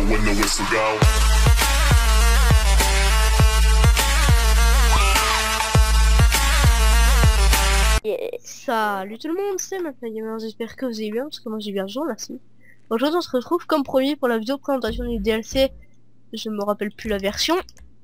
when the whistle go. Salut tout le monde, c'est maintenant Gamer, j'espère que vous allez bien, parce que moi j'ai bien, je vous remercie. Aujourd'hui on se retrouve comme promis pour la vidéo présentation du DLC, je me rappelle plus la version,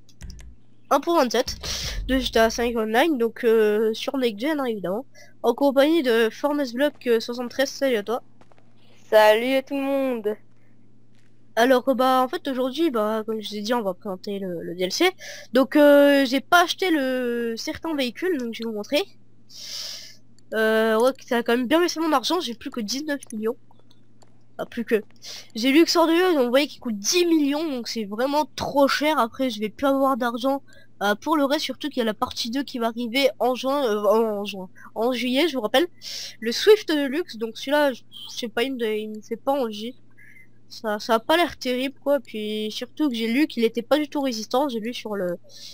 1.27 de GTA 5 Online, donc sur Next Gen hein, évidemment, en compagnie de Fornesblock 73, salut à toi. Salut à tout le monde. Alors bah en fait aujourd'hui, bah comme je vous ai dit, on va présenter le DLC, donc j'ai pas acheté certains véhicules, donc je vais vous montrer. Ouais, ça a quand même bien baissé mon argent, j'ai plus que 19 millions. Ah, plus que. J'ai lu que sort de jeu, on voyait qu'il coûte 10 millions, donc c'est vraiment trop cher. Après, je vais plus avoir d'argent pour le reste, surtout qu'il y a la partie 2 qui va arriver en en juillet, je vous rappelle. Le Swift Deluxe, donc celui-là, je sais pas, il me fait pas envie. Ça a pas l'air terrible, quoi. Puis surtout que j'ai lu qu'il était pas du tout résistant. J'ai lu sur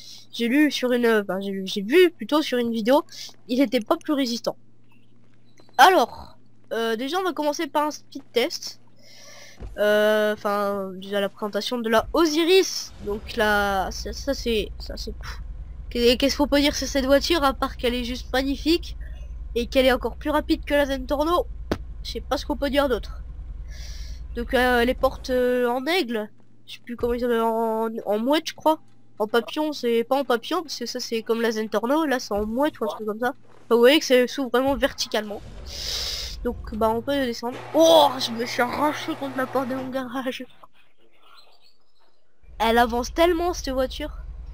j'ai vu plutôt sur une vidéo, il était pas plus résistant. Alors, déjà on va commencer par un speed test. Enfin, déjà la présentation de la Osiris. Donc là, ça c'est... Qu'est-ce qu'il faut pas dire sur cette voiture, à part qu'elle est juste magnifique et qu'elle est encore plus rapide que la Zentorno. Je sais pas ce qu'on peut dire d'autre. Donc les portes en aigle, je sais plus comment ils s'appellent, en mouette je crois. En papillon, c'est pas en papillon parce que ça c'est comme la Zentorno, là c'est en mouette ou un truc comme ça. Enfin, vous voyez que ça s'ouvre vraiment verticalement. Donc bah on peut descendre. Oh, je me suis arraché contre la porte de mon garage. Elle avance tellement cette voiture.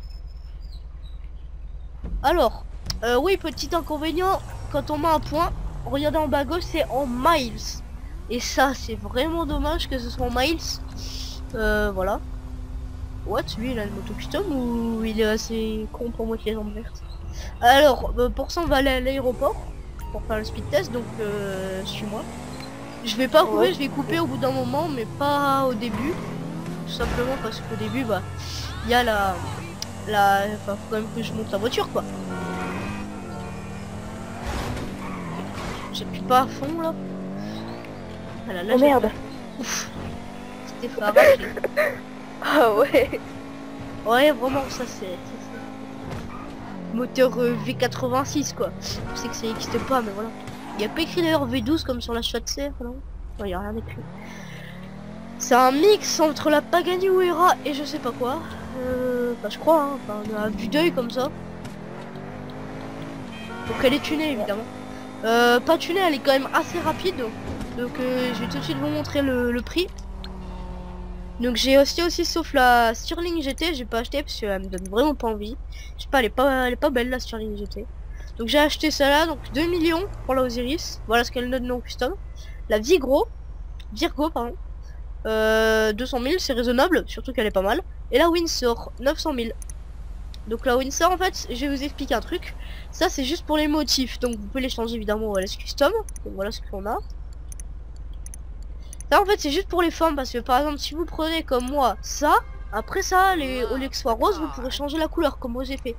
Alors, oui, petit inconvénient, quand on met un point, regardez en bas à gauche, c'est en miles. Et ça, c'est vraiment dommage que ce soit en miles. Voilà. What, lui, il a une moto custom ou il est assez con pour moi les jambes vertes? Alors, pour ça, on va aller à l'aéroport pour faire le speed test, donc suis-moi. Je vais pas couper, je vais couper au bout d'un moment, mais pas au début. Tout simplement parce qu'au début, bah, il y a enfin, faut quand même que je monte la voiture, quoi. J'appuie pas à fond, là. Voilà, là, Oh merde. Ouf. C'était fait arracher. Ah ouais. Ouais, vraiment, ça c'est... Moteur V86, quoi. Je sais que ça n'existe pas, mais voilà. Il n'y a pas écrit d'ailleurs V12 comme sur la Schwarzer, non? Non, il n'y a rien écrit. C'est un mix entre la Pagani Huayra et je sais pas quoi. Bah je crois, hein. Enfin, on a vue d'œil comme ça. Donc elle est tunée, évidemment. Pas tunée, elle est quand même assez rapide. Donc je vais tout de suite vous montrer le prix. Donc j'ai aussi sauf la Stirling GT, j'ai pas acheté parce qu'elle me donne vraiment pas envie. Je sais pas, elle est pas belle la Stirling GT. Donc j'ai acheté celle-là, donc 2 millions pour la Osiris. Voilà ce qu'elle donne non custom. La Virgo, pardon. 200 000, c'est raisonnable, surtout qu'elle est pas mal. Et la Windsor, 900 000. Donc la Windsor, en fait, je vais vous expliquer un truc. Ça c'est juste pour les motifs, donc vous pouvez les changer évidemment au LS Custom. Donc voilà ce qu'on a. Là en fait c'est juste pour les formes, parce que par exemple si vous prenez comme moi ça, après ça au lieu que ce soit rose, vous pourrez changer la couleur comme moi j'ai fait.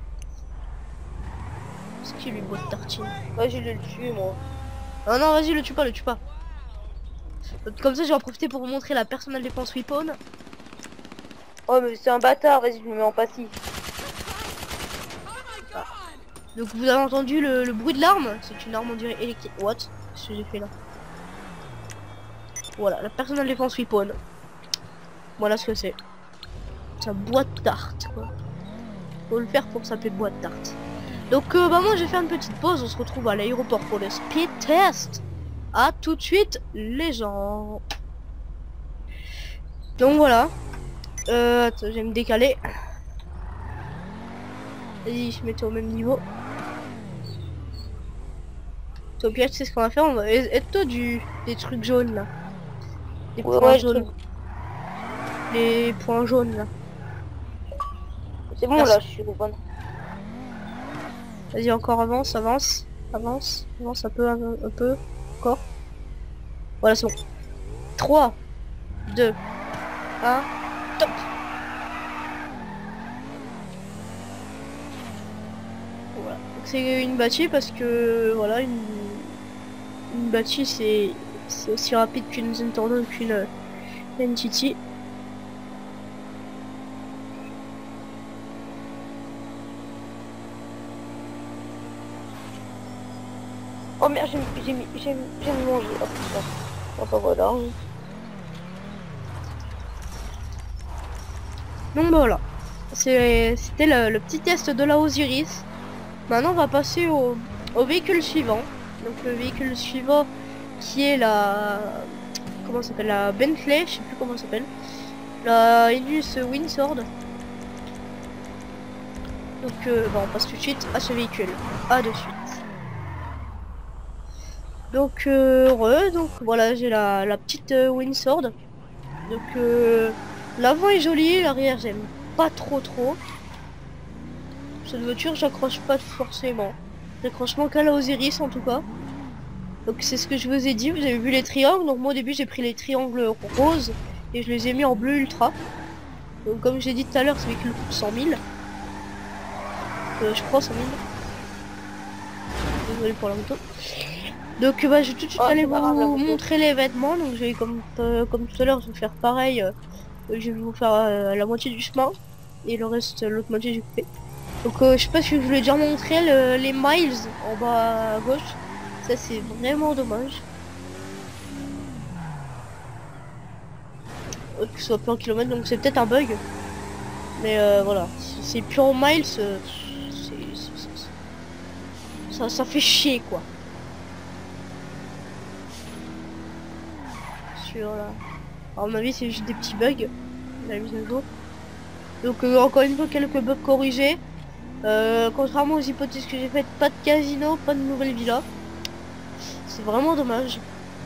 Ce qui lui boit de tartine. Ouais, je le tue moi. Ah non, vas-y, le tue pas. Comme ça je vais en profiter pour vous montrer la personnelle défense weapon. Oh mais c'est un bâtard, vas-y je me mets en passif. Ah. Donc vous avez entendu le bruit de l'arme, c'est une arme on dirait électrique. What? Qu'est-ce que j'ai fait là? Voilà, la personnelle défense weapon. Voilà ce que c'est. C'est un boîte tarte quoi. Faut le faire pour s'appeler boîte tarte. Donc bah moi j'ai fait une petite pause, on se retrouve à l'aéroport pour le speed test. À tout de suite les gens. Donc voilà. Attends, je vais me décaler. Vas-y, je mets au même niveau. Au pire, tu sais ce qu'on va faire, on va être des trucs jaunes là. Les points jaunes. Les points jaunes là. C'est bon. Merci. Là, je suis au bon. Vas-y, encore avance un peu, encore. Voilà, c'est bon. 3, 2, 1, top. Voilà. C'est une bâtie parce que voilà, une bâtie c'est aussi rapide qu'une Zentorno ou qu'une NTT. Oh merde, j'ai mangé. Oh putain. Enfin voilà. Donc voilà. C'était le petit test de la Osiris. Maintenant on va passer au véhicule suivant. Donc le véhicule suivant qui est la... Comment ça s'appelle? La Bentley, je sais plus comment ça s'appelle. La Ilus Windsor. Donc on passe tout de suite à ce véhicule. À de suite. Donc donc voilà, j'ai la petite Windsor. Donc l'avant est joli, l'arrière j'aime pas trop. Cette voiture j'accroche pas forcément. J'accroche qu'à la Osiris en tout cas. Donc c'est ce que je vous ai dit, vous avez vu les triangles. Donc moi au début j'ai pris les triangles roses et je les ai mis en bleu ultra. Donc comme j'ai dit tout à l'heure, c'est véhicule 100 000. Je crois 100 000. Désolé pour la moto. Donc je vais tout de suite aller vous montrer les vêtements. Donc je vais comme tout à l'heure, je vais faire pareil. Je vais vous faire la moitié du chemin et le reste, l'autre moitié j'ai coupé. Donc je sais pas si je vous l'ai déjà montré, les miles en bas à gauche. Ça c'est vraiment dommage. Que ce soit plus en kilomètres, donc c'est peut-être un bug. Mais voilà, si c'est plus en miles, ça fait chier quoi. Sur là. À mon avis c'est juste des petits bugs. La mise à jour. Donc encore une fois quelques bugs corrigés. Contrairement aux hypothèses que j'ai faites, pas de casino, pas de nouvelle villa. C'est vraiment dommage.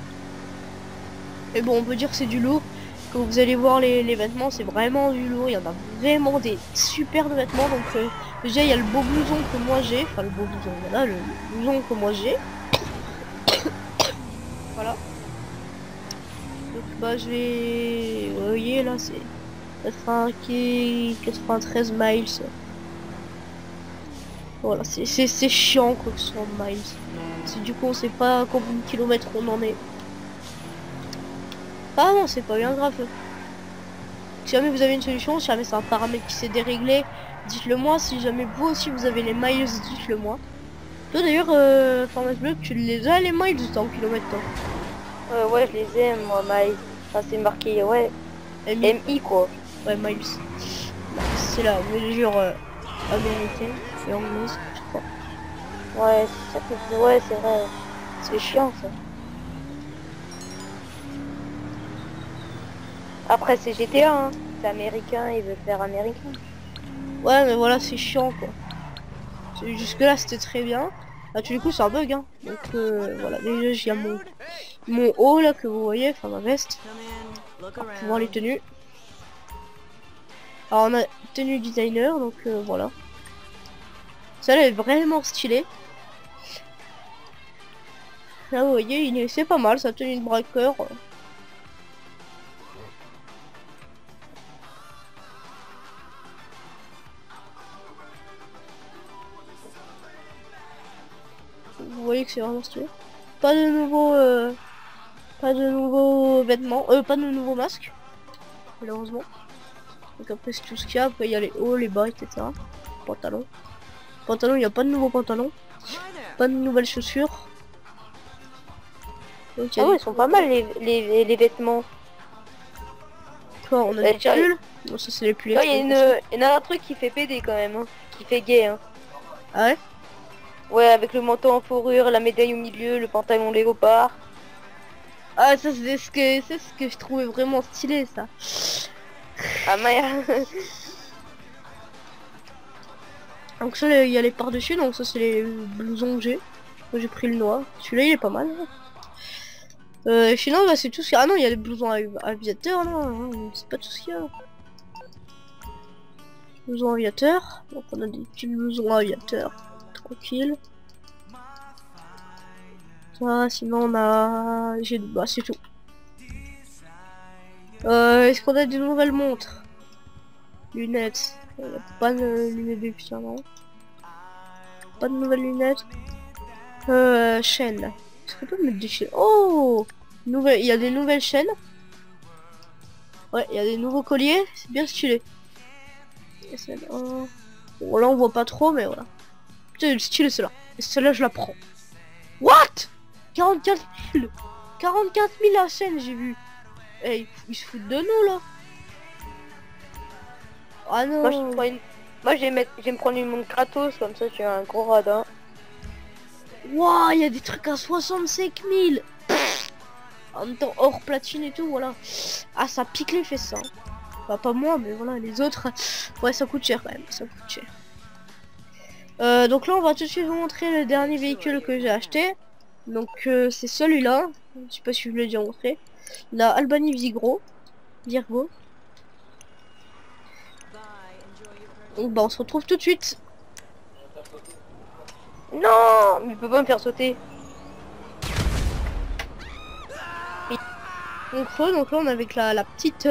Et bon, on peut dire que c'est du lourd. Quand vous allez voir les vêtements, c'est vraiment du lourd. Il y en a vraiment des super de vêtements. Donc déjà il y a le beau blouson que moi j'ai. Enfin le beau blouson, voilà, le blouson que moi j'ai. Voilà. Donc bah je vais... Vous voyez là c'est 93 miles. Voilà, c'est chiant quoi que ce soit en miles. Du coup on sait pas combien de kilomètres on en est. Ah non, c'est pas bien grave. Si jamais vous avez une solution, si jamais c'est un paramètre qui s'est déréglé, dites-le moi. Si jamais vous aussi vous avez les miles, dites-le moi. Toi d'ailleurs, Format Bleu, tu les as les miles en kilomètres toi? Ouais, je les aime moi, miles. Enfin, c'est marqué, ouais. MI quoi. Ouais, miles. C'est la mesure américaine et anglaise, je crois. Ouais, c'est ça que ouais, c'est vrai. C'est chiant ça. Après c'est GTA, hein. C'est américain, il veut faire américain. Ouais, mais voilà, c'est chiant quoi. Jusque là c'était très bien. Là du coup c'est un bug hein. Donc voilà, déjà j'ai mon haut là que vous voyez, enfin ma veste. Pour voir les tenues. Alors on a tenue designer, donc voilà. Celle-là est vraiment stylée. Là vous voyez, c'est pas mal, sa tenue de braqueur. Vous voyez que c'est vraiment stylé. Pas de nouveaux vêtements, pas de nouveaux masques, malheureusement. Donc après c'est tout ce qu'il y a. Après il y a les hauts, les bas, etc. Pantalon. Pantalon, il n'y a pas de nouveaux pantalons. Pas de nouvelles chaussures. Donc, ah ouais, ils sont pas mal les vêtements. Quoi, on a des pulls? Non, ça c'est les pulls. Il y en a un truc qui fait PD quand même, hein. Qui fait gay. Hein. Ah ouais? Ouais, avec le manteau en fourrure, la médaille au milieu, le pantalon léopard. Ah ça c'est ce que je trouvais vraiment stylé ça. Ah merde. Donc ça il y a les par-dessus, donc ça c'est les blousons que j'ai. Moi j'ai pris le noir. Celui-là il est pas mal. Sinon bah c'est tout ce qu'il y a. Ah non, il y a des blousons aviateurs non, c'est pas tout ce qu'il y a. Blousons aviateurs. Donc on a des petits blousons aviateurs. Tranquille. Ça, sinon on a... Bah c'est tout. Est-ce qu'on a des nouvelles montres? Lunettes. Pas de lunettes de putain non. Pas de nouvelles lunettes. Chaînes. Est-ce qu'on peut mettre des chaînes? Oh, il y a des nouvelles chaînes. Ouais, il y a des nouveaux colliers. C'est bien stylé. Bon là on voit pas trop mais voilà. Putain, le style c'est là. Et celle-là je la prends. What? 44 000. 44 000 la chaîne, j'ai vu. Eh, ils se foutent de nous là. Ah non. Moi je vais me prendre une montre gratos, comme ça tu as un gros radin. Waouh, il y a des trucs à 65 000. En même temps, hors platine et tout, voilà. Ah, ça pique les fesses, ça. Bah, pas moi, mais voilà, les autres. Ouais, ça coûte cher quand même, ça coûte cher. Donc là, on va tout de suite vous montrer le dernier véhicule que j'ai acheté. Donc, c'est celui-là. Je sais pas si je vous l'ai déjà montré. La Albany Virgo. Donc, bah, on se retrouve tout de suite. Non, mais il peut pas me faire sauter. Donc là, on est avec la petite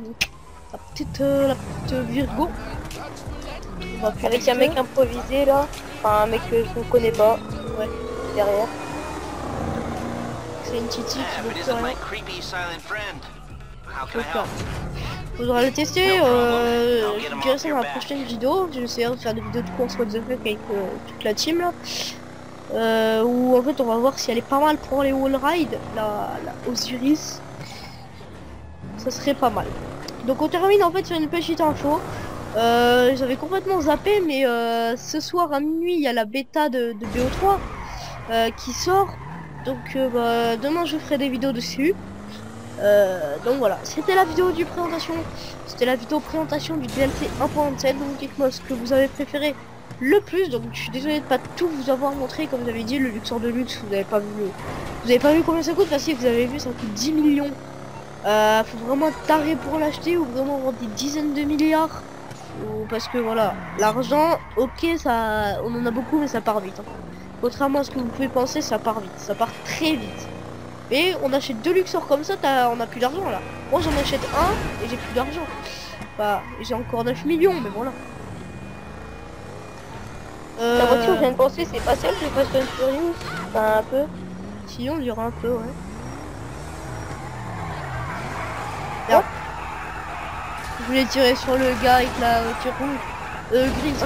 Virgo. On va Avec un mec improvisé là. Enfin, un mec que je ne connais pas. Ouais. Derrière. C'est une titi qui veut plus rien. Faudra le tester. Je dirais ça dans la prochaine vidéo. J'essaierai de faire des vidéos de course what the fuck avec toute la team là. Où en fait on va voir si elle est pas mal pour les wall ride, la Osiris. Ça serait pas mal. Donc on termine en fait sur une petite info. J'avais complètement zappé, mais ce soir à minuit il y a la bêta de BO3 qui sort. Donc bah, demain je ferai des vidéos dessus. Donc voilà, c'était la vidéo du présentation. C'était la vidéo présentation du DLC 1.7. Donc dites-moi ce que vous avez préféré le plus. Donc je suis désolé de pas tout vous avoir montré. Comme j'avais dit, le Luxor de luxe, vous avez pas vu combien ça coûte. Parce que vous avez vu, ça coûte 10 millions. Faut vraiment être taré pour l'acheter ou vraiment avoir des dizaines de milliards. Ou parce que voilà, l'argent, ok, ça, on en a beaucoup, mais ça part vite. Hein. Contrairement à ce que vous pouvez penser, ça part vite, ça part très vite. Et on achète deux Luxor comme ça, on a plus d'argent là. Moi j'en achète un et j'ai plus d'argent. Bah, j'ai encore 9 millions, mais voilà. La voiture, je viens de penser, c'est pas celle de Fast and Furious. Enfin, un peu. Sinon, il y aura un peu, ouais. Oh. Je voulais tirer sur le gars avec la voiture rouge. Grise.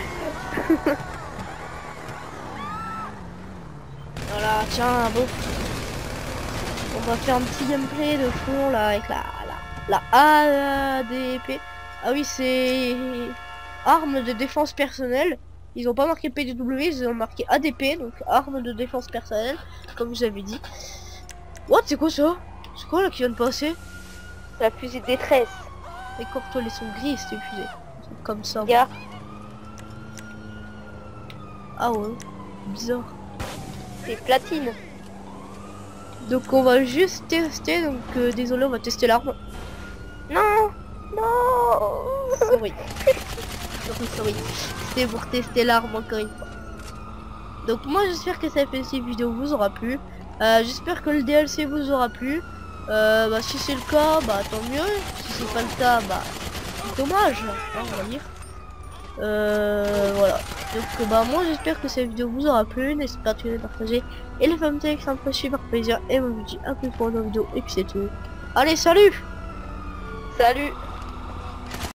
Voilà, tiens, bon. On va faire un petit gameplay de fond là avec la ADP. Ah oui, c'est arme de défense personnelle. Ils ont pas marqué PDW, ils ont marqué ADP, donc arme de défense personnelle, comme je vous avais dit. What, c'est quoi ça? C'est quoi là qui vient de passer? La fusée de détresse. Les cortolets sont gris, c'était fusée. Comme ça. Regarde. Ah ouais, bizarre. C'est platine. Donc on va juste tester, donc désolé, on va tester l'arme. Non, non. Sorry. Sorry. C'était pour tester l'arme encore une fois. Donc moi j'espère que cette petite vidéo vous aura plu. J'espère que le DLC vous aura plu. Bah, si c'est le cas, bah tant mieux. Si c'est pas le cas, bah dommage, hein, on va dire. Voilà. Donc bah moi j'espère que cette vidéo vous aura plu. N'hésitez pas à de partager et les femmes tech, ça me fait super plaisir. Et moi je vous dis à plus pour une vidéo et puis c'est tout. Allez, salut. Salut.